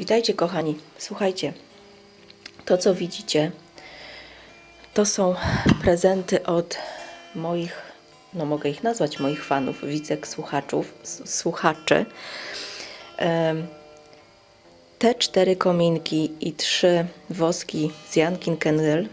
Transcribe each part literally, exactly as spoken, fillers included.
Witajcie kochani, słuchajcie, to co widzicie to są prezenty od moich, no mogę ich nazwać moich fanów, widzek, słuchaczów, słuchaczy. Te cztery kominki i trzy woski z Jankin Candle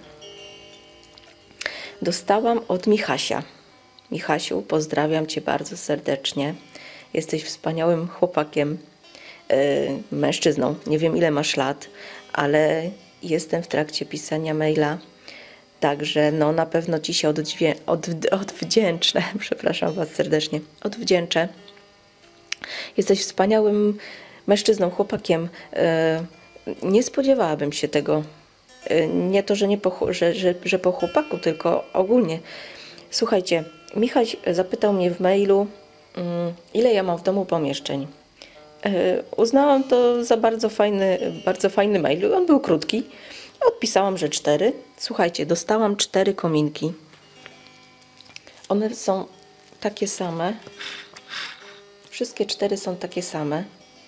dostałam od Michasia. Michasiu, pozdrawiam Cię bardzo serdecznie. Jesteś wspaniałym chłopakiem, yy, mężczyzną. Nie wiem, ile masz lat, ale jestem w trakcie pisania maila. Także no, na pewno Ci się odwdzię od, odwdzięczę. Przepraszam Was serdecznie. Odwdzięczę. Jesteś wspaniałym mężczyzną, chłopakiem. Yy, nie spodziewałabym się tego. Yy, nie to, że, nie po, że, że, że po chłopaku, tylko ogólnie. Słuchajcie, Michał zapytał mnie w mailu, ile ja mam w domu pomieszczeń. Uznałam to za bardzo fajny, bardzo fajny mail. On był krótki. Odpisałam, że cztery. Słuchajcie, dostałam cztery kominki. One są takie same. Wszystkie cztery są takie same.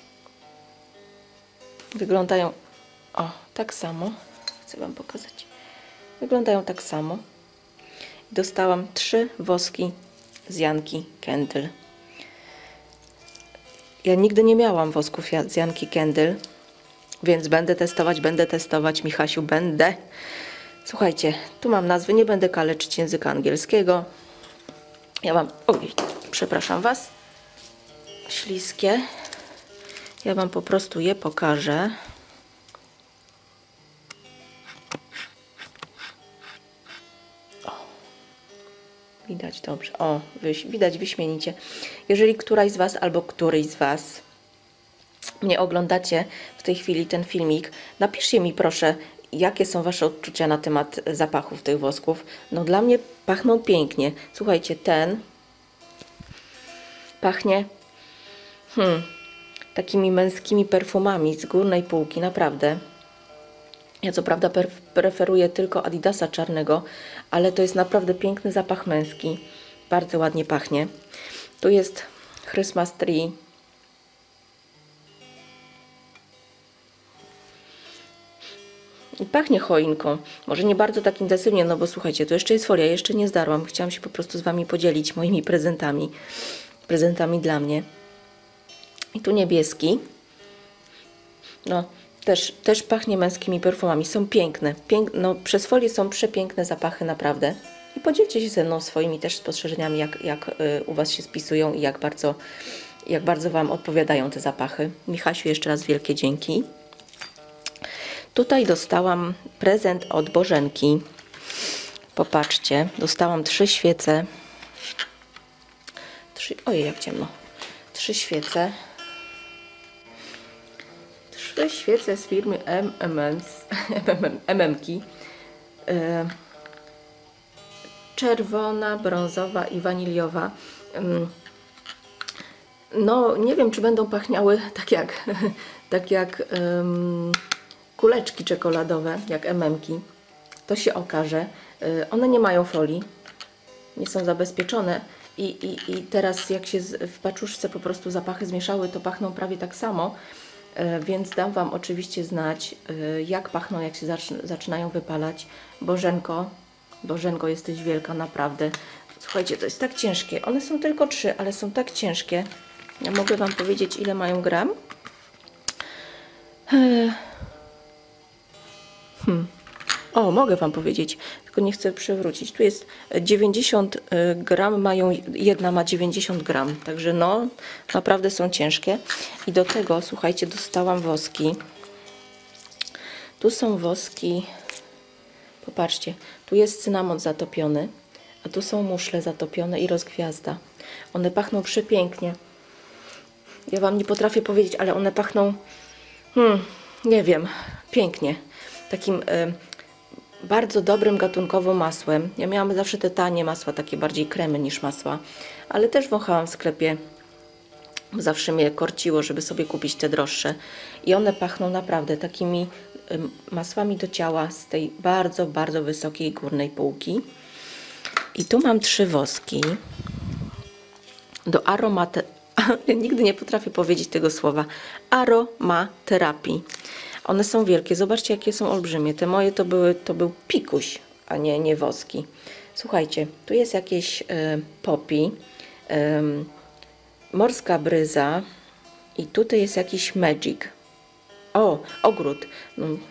Wyglądają o, tak samo. Chcę Wam pokazać. Wyglądają tak samo. Dostałam trzy woski z Janki Candle. Ja nigdy nie miałam wosków z Janki Candle, więc będę testować, będę testować, Michasiu, będę. Słuchajcie, tu mam nazwy, nie będę kaleczyć języka angielskiego. Ja mam, oj, przepraszam Was, śliskie. Ja Wam po prostu je pokażę. Widać dobrze. O, widać wyśmienicie. Jeżeli któraś z Was albo któryś z Was mnie oglądacie w tej chwili ten filmik, napiszcie mi proszę, jakie są Wasze odczucia na temat zapachów tych wosków. No dla mnie pachną pięknie. Słuchajcie, ten pachnie hmm, takimi męskimi perfumami z górnej półki, naprawdę. Ja co prawda preferuję tylko Adidasa czarnego, ale to jest naprawdę piękny zapach męski. Bardzo ładnie pachnie. Tu jest Christmas Tree. I pachnie choinką. Może nie bardzo tak intensywnie, no bo słuchajcie, to jeszcze jest folia, jeszcze nie zdarłam. Chciałam się po prostu z Wami podzielić moimi prezentami. Prezentami dla mnie. I tu niebieski. No. Też, też pachnie męskimi perfumami. Są piękne. Pięk, no, przez folię są przepiękne zapachy, naprawdę. I podzielcie się ze mną swoimi też spostrzeżeniami, jak, jak y, u Was się spisują i jak bardzo, jak bardzo Wam odpowiadają te zapachy. Michasiu, jeszcze raz wielkie dzięki. Tutaj dostałam prezent od Bożenki. Popatrzcie, dostałam trzy świece. Trzy, ojej, jak ciemno. Trzy świece. Trzy świece z firmy M M M-ki. E, czerwona, brązowa i waniliowa. No, nie wiem, czy będą pachniały tak jak, tak jak um, kuleczki czekoladowe, jak M M-ki. To się okaże. E, one nie mają folii. Nie są zabezpieczone. I, i, I teraz jak się z, w paczuszce po prostu zapachy zmieszały, to pachną prawie tak samo. Więc dam Wam oczywiście znać, jak pachną, jak się zaczynają wypalać. Bożenko, Bożenko, jesteś wielka, naprawdę. Słuchajcie, to jest tak ciężkie. One są tylko trzy, ale są tak ciężkie. Ja mogę Wam powiedzieć, ile mają gram. Hmm. O, mogę Wam powiedzieć, tylko nie chcę przewrócić. Tu jest dziewięćdziesiąt gram, mają, jedna ma dziewięćdziesiąt gram, także no, naprawdę są ciężkie. I do tego, słuchajcie, dostałam woski. Tu są woski, popatrzcie, tu jest cynamon zatopiony, a tu są muszle zatopione i rozgwiazda. One pachną przepięknie. Ja Wam nie potrafię powiedzieć, ale one pachną, hmm, nie wiem, pięknie. Takim... Y bardzo dobrym gatunkowo masłem. Ja miałam zawsze te tanie masła, takie bardziej kremy niż masła, ale też wąchałam w sklepie. Zawsze mnie korciło, żeby sobie kupić te droższe. I one pachną naprawdę takimi masłami do ciała z tej bardzo, bardzo wysokiej górnej półki. I tu mam trzy woski do aromat Ja nigdy nie potrafię powiedzieć tego słowa. Aromaterapii. One są wielkie. Zobaczcie, jakie są olbrzymie. Te moje to, były, to był pikuś, a nie, nie woski. Słuchajcie, tu jest jakieś y, poppy, y, morska bryza i tutaj jest jakiś magic. O, ogród. No, y,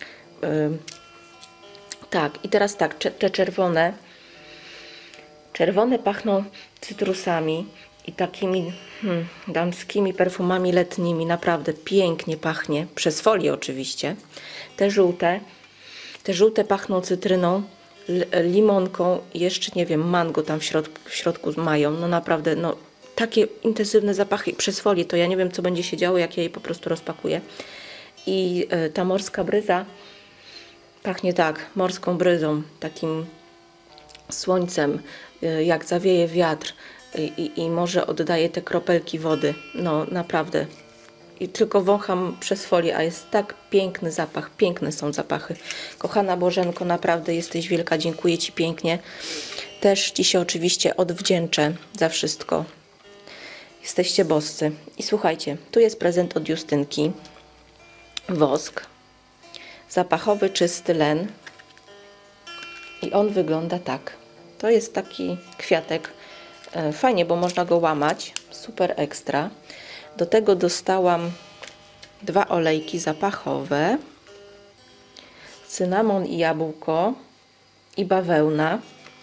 tak, i teraz tak, te czerwone. Czerwone pachną cytrusami i takimi hmm, damskimi perfumami letnimi. Naprawdę pięknie pachnie. Przez folię oczywiście. Te żółte. Te żółte pachną cytryną, limonką i jeszcze nie wiem, mango tam w środku, w środku mają. No naprawdę, no takie intensywne zapachy przez folię. To ja nie wiem, co będzie się działo, jak ja je po prostu rozpakuję. I y, ta morska bryza pachnie tak, morską bryzą, takim słońcem, jak zawieje wiatr i, i może oddaje te kropelki wody. No naprawdę. I tylko wącham przez folię, a jest tak piękny zapach. Piękne są zapachy. Kochana Bożenko, naprawdę jesteś wielka. Dziękuję Ci pięknie. Też Ci się oczywiście odwdzięczę za wszystko. Jesteście boscy. I słuchajcie, tu jest prezent od Justynki. Wosk. Zapachowy, czysty len. I on wygląda tak. To jest taki kwiatek. Fajnie, bo można go łamać. Super ekstra. Do tego dostałam dwa olejki zapachowe. Cynamon i jabłko. I bawełna.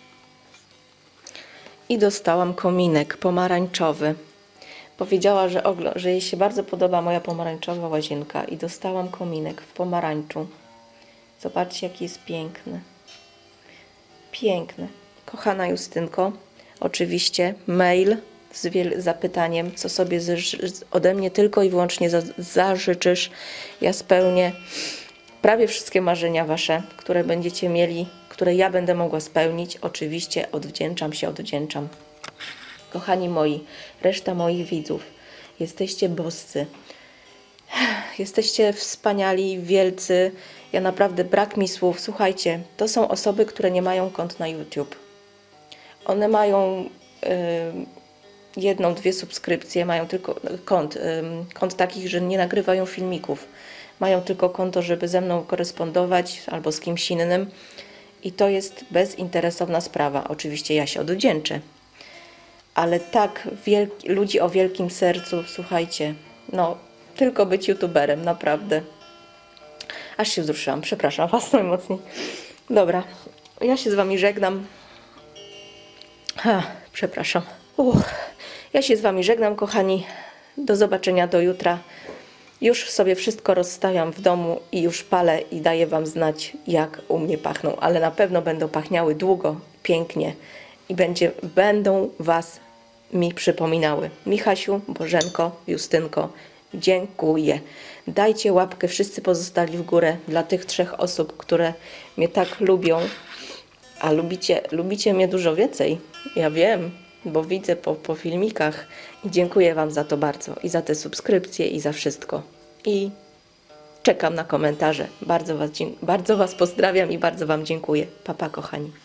I dostałam kominek pomarańczowy. Powiedziała, że, że jej się bardzo podoba moja pomarańczowa łazienka. I dostałam kominek w pomarańczu. Zobaczcie, jaki jest piękny. Piękny. Kochana Justynko, oczywiście mail z zapytaniem, co sobie ode mnie tylko i wyłącznie za zażyczysz. Ja spełnię prawie wszystkie marzenia Wasze, które będziecie mieli, które ja będę mogła spełnić. Oczywiście odwdzięczam się, odwdzięczam. Kochani moi, reszta moich widzów, jesteście boscy. Jesteście wspaniali, wielcy. Ja naprawdę brak mi słów. Słuchajcie, to są osoby, które nie mają kont na YouTube. One mają y, jedną, dwie subskrypcje, mają tylko kont, y, kont takich, że nie nagrywają filmików. Mają tylko konto, żeby ze mną korespondować albo z kimś innym. I to jest bezinteresowna sprawa. Oczywiście ja się odwdzięczę. Ale tak, wielki, ludzi o wielkim sercu, słuchajcie, no, tylko być youtuberem, naprawdę. Aż się wzruszyłam, przepraszam Was najmocniej. Dobra, ja się z Wami żegnam. Ha, przepraszam. Uch, ja się z Wami żegnam, kochani. Do zobaczenia do jutra. Już sobie wszystko rozstawiam w domu i już palę i daję Wam znać, jak u mnie pachną. Ale na pewno będą pachniały długo, pięknie i będzie, będą Was mi przypominały. Michasiu, Bożenko, Justynko, dziękuję. Dajcie łapkę wszyscy pozostali w górę dla tych trzech osób, które mnie tak lubią. A lubicie, lubicie mnie dużo więcej. Ja wiem, bo widzę po, po filmikach. I dziękuję Wam za to bardzo. I za te subskrypcje, i za wszystko. I czekam na komentarze. Bardzo Was, bardzo was pozdrawiam i bardzo Wam dziękuję. Pa, pa, kochani.